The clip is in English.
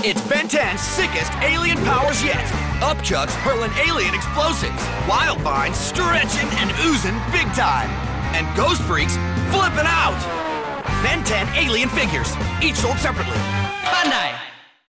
It's Ben 10's sickest alien powers yet. Upchucks hurling alien explosives. Wildvines stretching and oozing big time. And Ghost Freaks flipping out. Ben 10 alien figures, each sold separately. Bandai.